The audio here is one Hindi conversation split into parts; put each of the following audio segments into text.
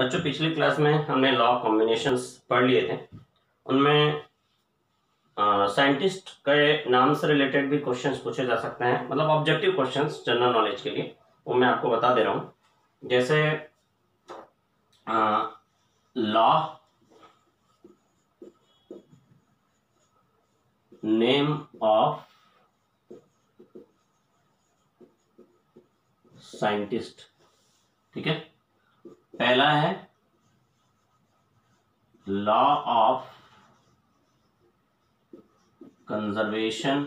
बच्चों पिछली क्लास में हमने लॉ कॉम्बिनेशंस पढ़ लिए थे। उनमें साइंटिस्ट के नाम से रिलेटेड भी क्वेश्चंस पूछे जा सकते हैं, मतलब ऑब्जेक्टिव क्वेश्चंस जनरल नॉलेज के लिए। वो मैं आपको बता दे रहा हूं। जैसे लॉ, नेम ऑफ साइंटिस्ट। ठीक है, पहला है law of conservation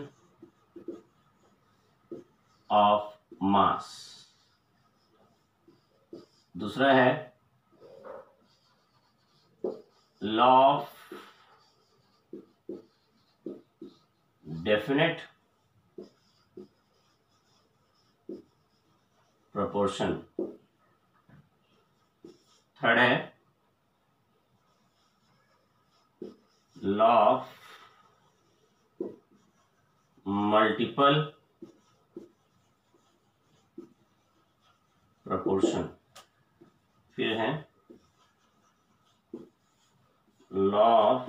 of mass. दूसरा है law of definite proportion. Third है लॉ ऑफ मल्टीपल प्रोपोर्शन। फिर है law of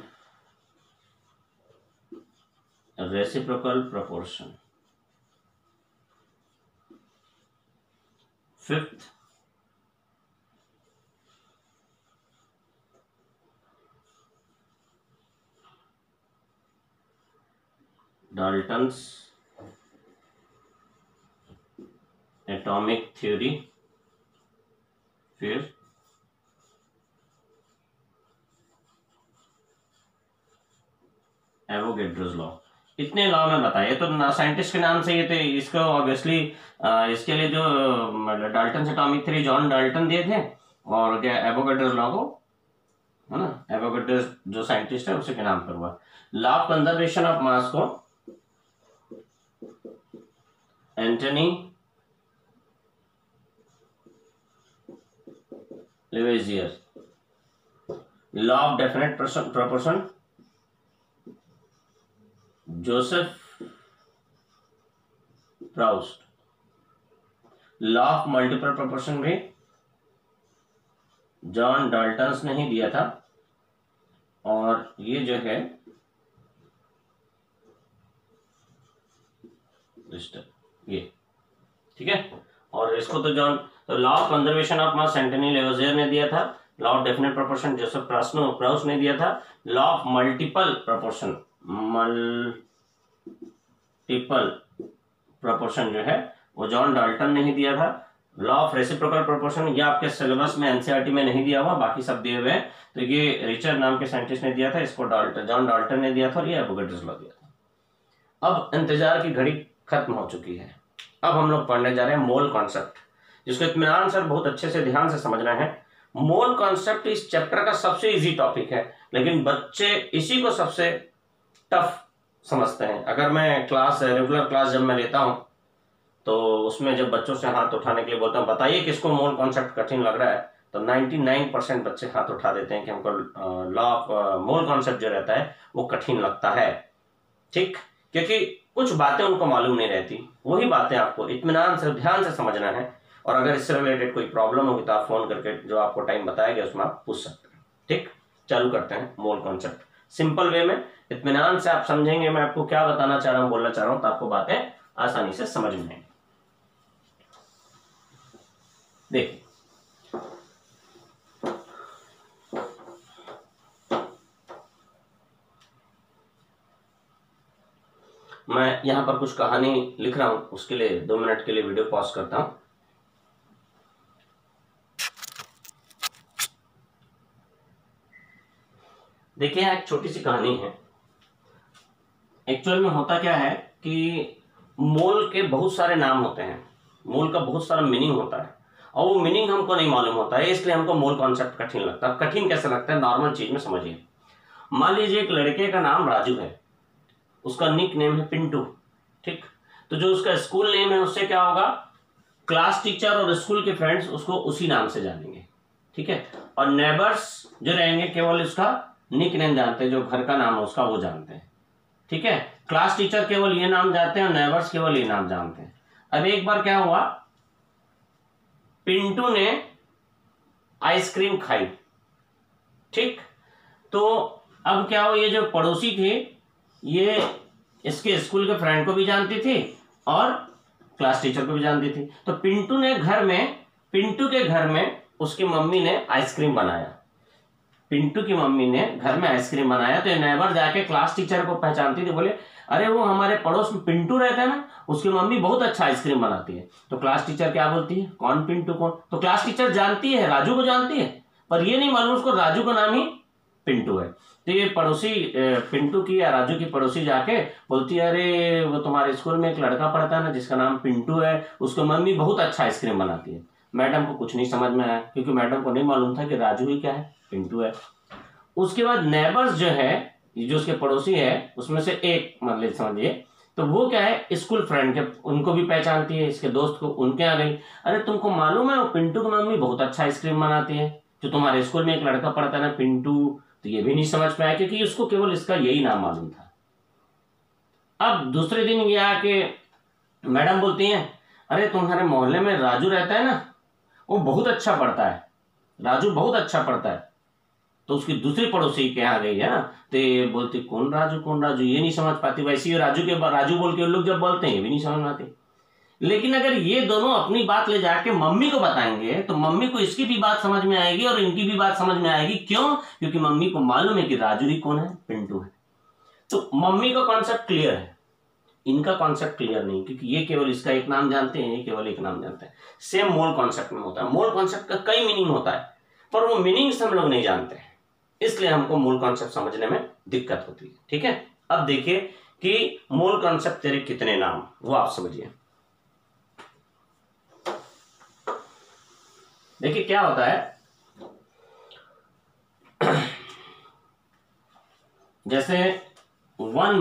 reciprocal proportion. Fifth Dalton's atomic theory. फिर एवोगैड्रोस लॉ। इतने लॉ में बताइए तो साइंटिस्ट के नाम से ये थे। इसको ऑब्वियसली इसके लिए जो Dalton atomic theory John Dalton दिए थे, और क्या एवोगैड्रोस लॉ को, है ना, एवोगैड्रोस जो साइंटिस्ट है उसी के नाम पर हुआ। Law of conservation of mass को Antoine Lavoisier. Law of definite proportion Joseph Proust. Law of multiple proportion भी जॉन डाल्टन्स ने ही दिया था, और ये जो है ये, ठीक है। और इसको तो law of conservation of mass Antoine Lavoisier ने दिया था। Law of definite proportion Joseph Proust ने दिया था। लॉ ऑफ मल्टीपल प्रोपोर्शन जो है वो जॉन डाल्टन ने ही दिया था। लॉ ऑफ रेसिप्रोकल प्रोपोर्शन ये आपके सिलेबस में एनसीईआरटी में नहीं दिया हुआ, बाकी सब दिए हुए हैं। तो ये रिचर्ड नाम के साइंटिस्ट ने दिया था, इसको जॉन डाल्टन ने दिया था, और ये एवोगैड्रोस लॉ दिया था। अब इंतजार की घड़ी खत्म हो चुकी है। अब हम लोग पढ़ने जा रहे हैं मोल कॉन्सेप्ट, जिसको इत्मीनान से बहुत अच्छे से ध्यान से समझना है। मोल कॉन्सेप्ट इस चैप्टर का सबसे इजी टॉपिक है, लेकिन बच्चे इसी को सबसे टफ समझते हैं। अगर मैं रेगुलर क्लास जब मैं लेता हूं तो उसमें जब बच्चों से हाथ उठाने के लिए बोलता हूं बताइए किसको मोल कॉन्सेप्ट कठिन लग रहा है, तो 99% बच्चे हाथ उठा देते हैं कि हमको लॉ ऑफ मोल कॉन्सेप्ट जो रहता है वो कठिन लगता है। ठीक, क्योंकि कुछ बातें उनको मालूम नहीं रहती। वही बातें आपको इत्मीनान से ध्यान से समझना है, और अगर इससे रिलेटेड कोई प्रॉब्लम होगी तो आप फोन करके जो आपको टाइम बताया गया उसमें आप पूछ सकते हैं। ठीक, चालू करते हैं मोल कॉन्सेप्ट सिंपल वे में। इत्मीनान से आप समझेंगे मैं आपको क्या बताना चाह रहा हूं, बोलना चाह रहा हूं, तो आपको बातें आसानी से समझ में आएंगी। देखिए, मैं यहां पर कुछ कहानी लिख रहा हूं, उसके लिए 2 मिनट के लिए वीडियो पॉज करता हूं। देखिए, एक छोटी सी कहानी है। एक्चुअल में होता क्या है कि मोल के बहुत सारे नाम होते हैं, मोल का बहुत सारा मीनिंग होता है, और वो मीनिंग हमको नहीं मालूम होता है, इसलिए हमको मोल कॉन्सेप्ट कठिन लगता है। कठिन कैसे लगता है, नॉर्मल चीज में समझिए। मान लीजिए एक लड़के का नाम राजू है, उसका निक नेम है पिंटू। ठीक, तो जो उसका स्कूल नेम है उससे क्या होगा, क्लास टीचर और स्कूल के फ्रेंड्स उसको उसी नाम से जानेंगे। ठीक है, और नेबर्स जो रहेंगे केवल उसका निक नेम जानते हैं, जो घर का नाम है उसका वो जानते हैं। ठीक है, क्लास टीचर केवल ये नाम जानते हैं और नेबर्स केवल ये नाम जानते हैं। अब एक बार क्या हुआ, पिंटू ने आइसक्रीम खाई। ठीक, तो अब क्या हो, ये जो पड़ोसी थे ये इसके स्कूल के फ्रेंड को भी जानती थी और क्लास टीचर को भी जानती थी। तो पिंटू के घर में उसकी मम्मी ने आइसक्रीम बनाया। पिंटू की मम्मी ने घर में आइसक्रीम बनाया, तो नेबर जाके क्लास टीचर को पहचानती थी, बोले अरे वो हमारे पड़ोस में पिंटू रहता है ना, उसकी मम्मी बहुत अच्छा आइसक्रीम बनाती है। तो क्लास टीचर क्या बोलती है, कौन पिंटू कौन? तो क्लास टीचर जानती है, राजू को जानती है, पर ये नहीं मालूम उसको राजू का नाम ही पिंटू है। तो ये पड़ोसी पिंटू की या राजू की पड़ोसी जाके बोलती है अरे वो तुम्हारे स्कूल में एक लड़का पढ़ता है ना जिसका नाम पिंटू है, उसकी मम्मी बहुत अच्छा आइसक्रीम बनाती है। मैडम को कुछ नहीं समझ में आया, क्योंकि मैडम को नहीं मालूम था कि राजू ही क्या है, पिंटू है। उसके बाद नेबर्स जो है, जो उसके पड़ोसी है, उसमें से एक मतलब समझिए, तो वो क्या है, स्कूल फ्रेंड के, उनको भी पहचानती है, इसके दोस्त को, उनके यहाँ गई, अरे तुमको मालूम है वो पिंटू की मम्मी बहुत अच्छा आइसक्रीम बनाती है, जो तुम्हारे स्कूल में एक लड़का पढ़ता है ना पिंटू। तो ये भी नहीं समझ पाया, क्योंकि उसको केवल इसका यही नाम मालूम था। अब दूसरे दिन ये आके मैडम बोलती हैं अरे तुम्हारे मोहल्ले में राजू रहता है ना, वो बहुत अच्छा पढ़ता है, राजू बहुत अच्छा पढ़ता है। तो उसकी दूसरी पड़ोसी के यहाँ गई है ना, तो ये बोलती कौन राजू, ये नहीं समझ पाती। वैसे ही राजू बोल के लोग जब बोलते हैं ये भी नहीं समझ में आती। लेकिन अगर ये दोनों अपनी बात ले जाके मम्मी को बताएंगे तो मम्मी को इसकी भी बात समझ में आएगी और इनकी भी बात समझ में आएगी। क्यों? क्योंकि मम्मी को मालूम है कि राजू ही कौन है, पिंटू है। तो मम्मी का कॉन्सेप्ट क्लियर है, इनका कॉन्सेप्ट क्लियर नहीं, क्योंकि ये केवल इसका एक नाम जानते हैं, ये केवल एक नाम जानते हैं। सेम मोल कॉन्सेप्ट में होता है। मोल कॉन्सेप्ट का कई मीनिंग होता है, पर वो मीनिंग्स हम लोग नहीं जानते हैं, इसलिए हमको मूल कॉन्सेप्ट समझने में दिक्कत होती है। ठीक है, अब देखिए कि मूल कॉन्सेप्ट तेरे कितने नाम, वो आप समझिए। देखिए क्या होता है, जैसे वन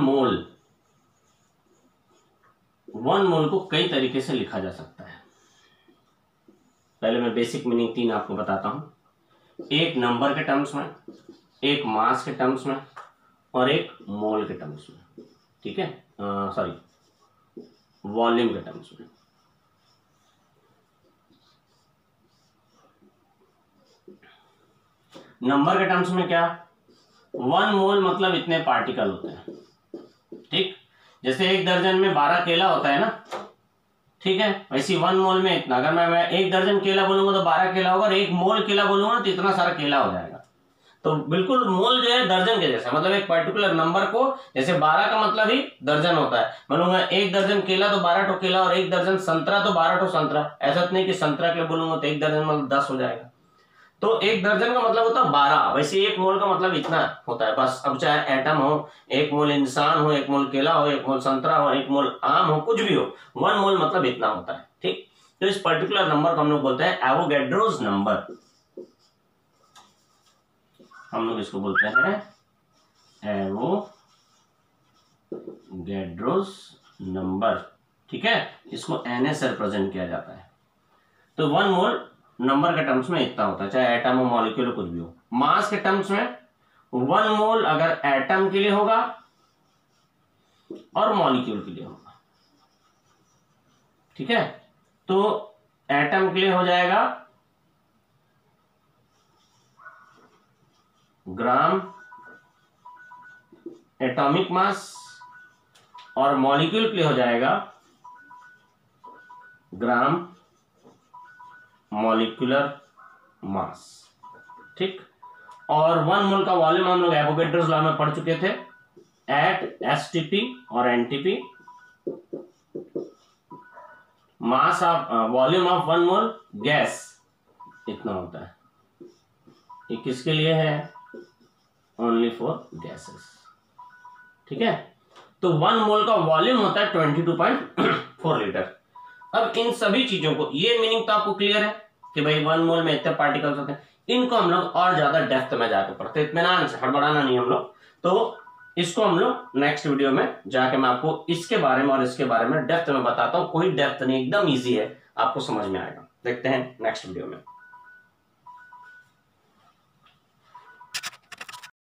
मोल को कई तरीके से लिखा जा सकता है। पहले मैं बेसिक मीनिंग 3 आपको बताता हूं, एक नंबर के टर्म्स में, एक मास के टर्म्स में और एक मोल के टर्म्स में। ठीक है, सॉरी, वॉल्यूम के टर्म्स में। नंबर के टर्म्स में क्या, 1 मोल मतलब इतने पार्टिकल होते हैं। ठीक, जैसे 1 दर्जन में 12 केला होता है ना, ठीक है, वैसे 1 मोल में इतना। अगर मैं 1 दर्जन केला बोलूंगा तो 12 केला होगा, और 1 मोल केला बोलूंगा तो इतना सारा केला हो जाएगा। तो बिल्कुल मोल जो है दर्जन के जैसा, मतलब एक पर्टिकुलर नंबर को, जैसे 12 का मतलब ही दर्जन होता है, बोलूंगा 1 दर्जन केला तो 12 ठो केला, और 1 दर्जन संतरा तो 12 ठो संतरा। ऐसा नहीं कि संतरा के लिए बोलूंगा तो 1 दर्जन मतलब 10 हो जाएगा। तो 1 दर्जन का मतलब होता है 12, वैसे 1 मोल का मतलब इतना होता है बस। अब चाहे एटम हो, 1 मोल इंसान हो, 1 मोल केला हो, 1 मोल संतरा हो, 1 मोल आम हो, कुछ भी हो, 1 मोल मतलब इतना होता है। ठीक, तो इस पर्टिकुलर नंबर को हम लोग बोलते हैं एवोगैड्रोस नंबर। हम लोग इसको बोलते हैं एवोगैड्रोस नंबर। ठीक है, इसको Na से रिप्रेजेंट किया जाता है। तो 1 मोल नंबर के टर्म्स में इतना होता है, चाहे एटम हो, मॉलिक्यूल हो, कुछ भी हो। मास के टर्म्स में 1 मोल अगर एटम के लिए होगा और मॉलिक्यूल के लिए होगा। ठीक है, तो एटम के लिए हो जाएगा ग्राम एटॉमिक मास, और मॉलिक्यूल के लिए हो जाएगा ग्राम मॉलिक्यूलर मास। ठीक, और 1 मोल का वॉल्यूम हम लोग एवोगैड्रोस लॉ में पढ़ चुके थे, एट एसटीपी और NTP. Mass of volume of 1 mole gas इतना होता है। ये किसके लिए है? Only for gases. ठीक है, तो 1 मोल का वॉल्यूम होता है 22.4 लीटर। अब इन सभी चीजों को, ये मीनिंग तो आपको क्लियर है कि भाई 1 मोल में इतने पार्टिकल्स होते हैं। इनको हम लोग और ज्यादा डेप्थ में जाकर पढ़ते हैं, इत्मीनान से, हड़बड़ाना नहीं हम लोग। तो इसको हम लोग नेक्स्ट वीडियो में जाके मैं आपको इसके बारे में और इसके बारे में डेप्थ में बताता हूँ। कोई डेप्थ नहीं, एकदम ईजी है, आपको समझ में आएगा। देखते हैं नेक्स्ट वीडियो में।